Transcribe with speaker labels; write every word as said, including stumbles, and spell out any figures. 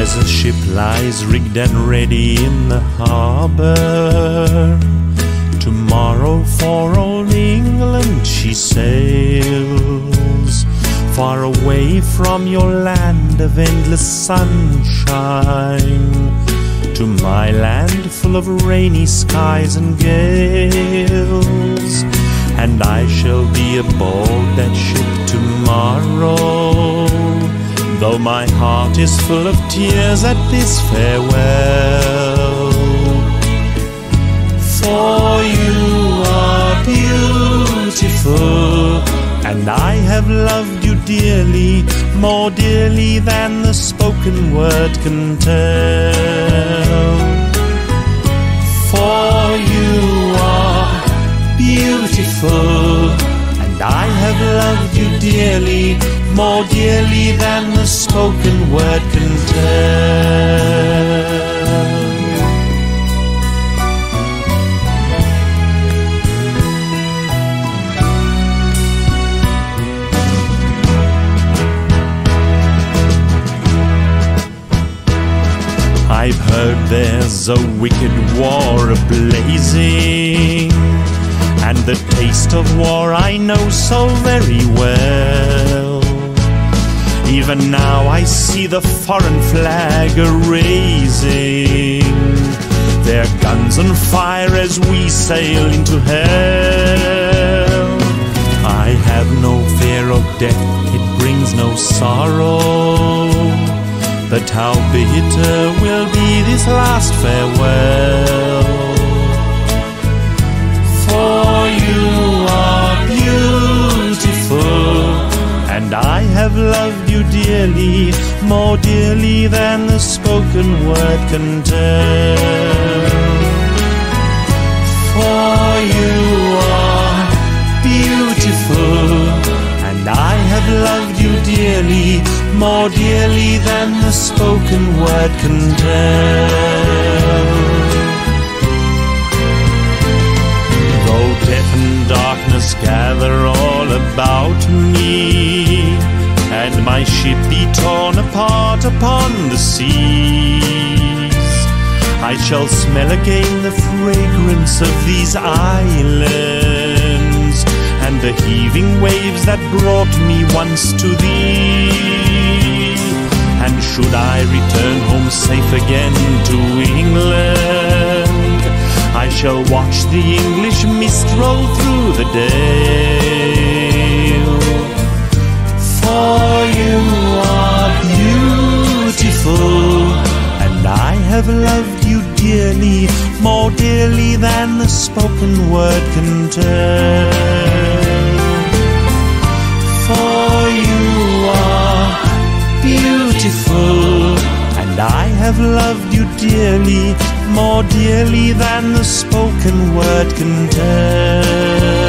Speaker 1: As a ship lies rigged and ready in the harbour, tomorrow for old England she sails, far away from your land of endless sunshine, to my land full of rainy skies and gales. And I shall be aboard that ship tomorrow, though my heart is full of tears at this farewell. For you are beautiful, and I have loved you dearly, more dearly than the spoken word can tell. For you are beautiful, and I have loved you dearly, more dearly than the spoken word can tell. I've heard there's a wicked war a-blazing, and the taste of war I know so very well. Even now I see the foreign flag a-raising, their guns on fire as we sail into hell. I have no fear of death, it brings no sorrow, but how bitter will be this last farewell. For you are beautiful, and I have loved you dearly, more dearly than the spoken word can tell. For you are beautiful, and I have loved you dearly, more dearly than the spoken word can tell. Though death and darkness gather all about me, and my ship be torn apart upon the seas, I shall smell again the fragrance of these islands, and the heaving waves that brought me once to thee. And should I return home safe again to England, I shall watch the English mist roll through the dale. For you are beautiful, and I have loved you dearly, more dearly than the spoken word can tell. For you are beautiful, and I have loved you dearly, more dearly than the spoken word can tell.